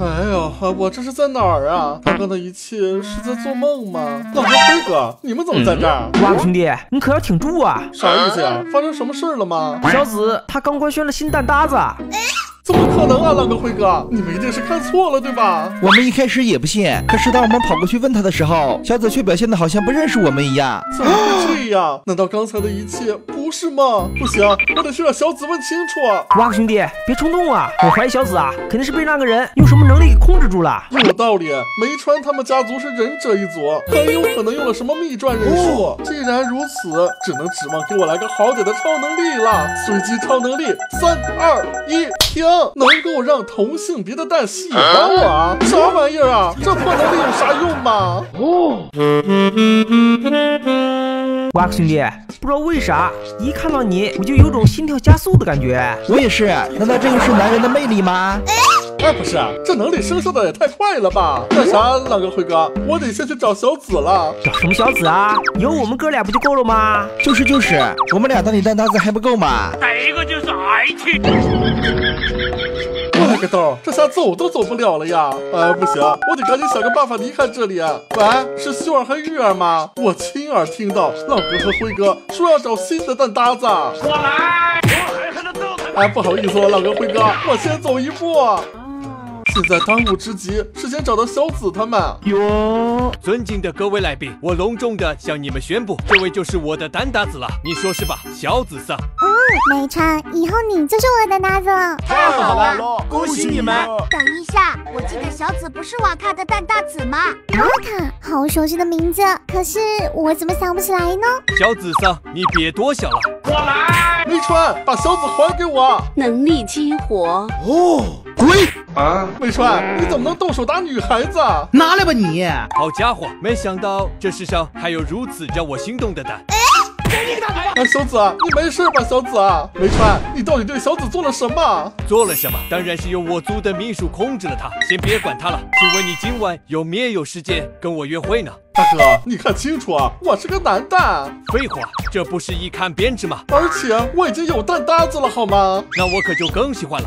哎呀，我这是在哪儿啊？刚刚的一切是在做梦吗？老哥、辉哥，你们怎么在这儿？ 哇，兄弟，你可要挺住啊！ 啥意思呀？发生什么事了吗？ 小紫他刚官宣了新蛋搭子。 怎么可能啊，浪哥、辉哥，你们一定是看错了，对吧？ 我们一开始也不信，可是当我们跑过去问他的时候，小紫却表现得好像不认识我们一样。 怎么会这样？难道刚才的一切不是吗？不行，我得去让小紫问清楚。 哇，兄弟，别冲动啊！我怀疑小紫啊，肯定是被那个人用什么能力给控制住了。 有道理，梅川他们家族是忍者一族，很有可能用了什么秘传忍术。既然如此，只能指望给我来个好点的超能力了。随机超能力，3、2、1，停！能够让同性别的蛋喜欢我啊？啥玩意儿啊？这破能力有啥用吗？ 哇，兄弟，不知道为啥，一看到你我就有种心跳加速的感觉。 我也是，难道这就是男人的魅力吗？ 哎，不是，这能力生效的也太快了吧？那啥，浪哥、辉哥，我得先去找小紫了。 找什么小紫啊？有我们哥俩不就够了吗？ 就是，我们俩当你蛋搭子还不够吗？ 这个就是爱情。 我勒个豆，这下走都走不了了呀！哎，不行，我得赶紧想个办法离开这里。喂，是秀儿和玉儿吗？我亲耳听到浪哥和辉哥说要找新的蛋搭子。 我来，我狠狠的揍他。 哎，不好意思了，浪哥、辉哥，我先走一步。现在当务之急是先找到小紫他们。 哟， 尊敬的各位来宾，我隆重的向你们宣布，这位就是我的蛋搭子了，你说是吧，小紫桑？ 梅川，以后你就是我的蛋搭子了。 太好了，恭喜你们！ 等一下，我记得小紫不是瓦卡的蛋搭子吗？瓦卡，好熟悉的名字，可是我怎么想不起来呢？ 小紫桑，你别多想了，我来。 梅川，把小紫还给我。 能力激活。 滚！ 梅川，你怎么能动手打女孩子？ 拿来吧你！ 好家伙，没想到这世上还有如此让我心动的蛋。 哎，小紫，你没事吧？小紫，梅川，你到底对小紫做了什么？ 做了什么？当然是由我族的秘书控制了他。先别管他了，请问你今晚有没有时间跟我约会呢？ 大哥，你看清楚啊，我是个男蛋。 废话，这不是一看便知吗？ 而且我已经有蛋搭子了，好吗？ 那我可就更喜欢了。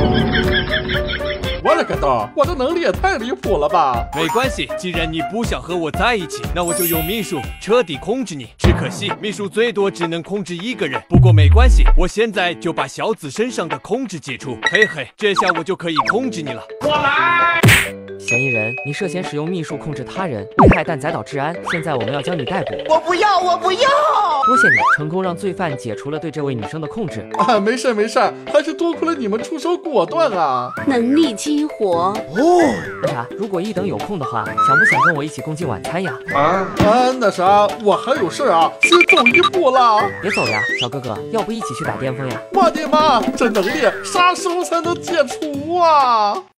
我勒个豆，我的能力也太离谱了吧！ 没关系，既然你不想和我在一起，那我就用秘术彻底控制你。只可惜秘术最多只能控制一个人，不过没关系，我现在就把小紫身上的控制解除，嘿嘿，这下我就可以控制你了。我来。 嫌疑人，你涉嫌使用秘术控制他人，危害蛋仔岛治安，现在我们要将你逮捕。 我不要！ 多谢你，成功让罪犯解除了对这位女生的控制。 啊，没事，还是多亏了你们出手果断啊！ 能力激活。 那啥，如果一等有空的话，想不想跟我一起共进晚餐呀？ 那啥，我还有事啊，先走一步了。 别走呀，小哥哥，要不一起去打巅峰呀？ 我的妈，这能力啥时候才能解除啊？